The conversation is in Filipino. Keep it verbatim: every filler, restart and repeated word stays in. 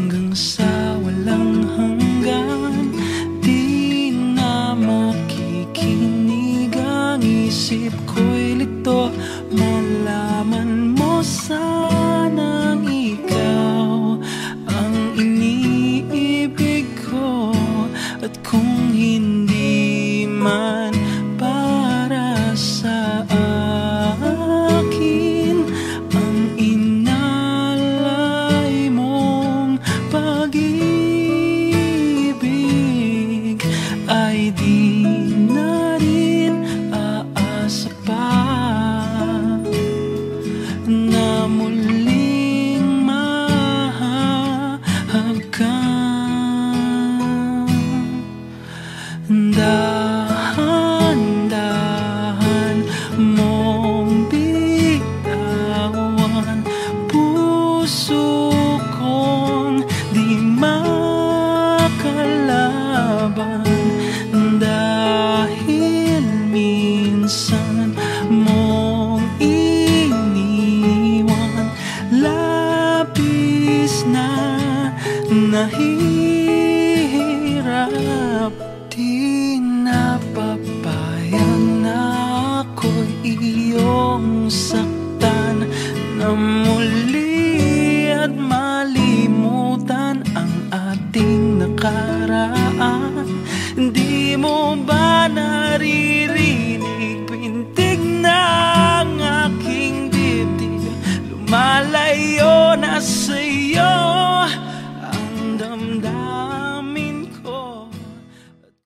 hanggang sa walang hanggan. Di na makikinig ang isip ko'y lito. Malaman mo sanang ikaw ang iniibig ko. At kung hindi man para sa akin ang inalay mong pag-ibig, ay di na rin aasa pa na muling mahahagkan. Dahan-dahan mong bitawan puso kong di makalaban. Dahil minsan mong iniwan, labis na nahihirap. Di napapayag na ako'y iyong saktan, na muli at malimutan ang ating nakaraan. Di mo ba naririnig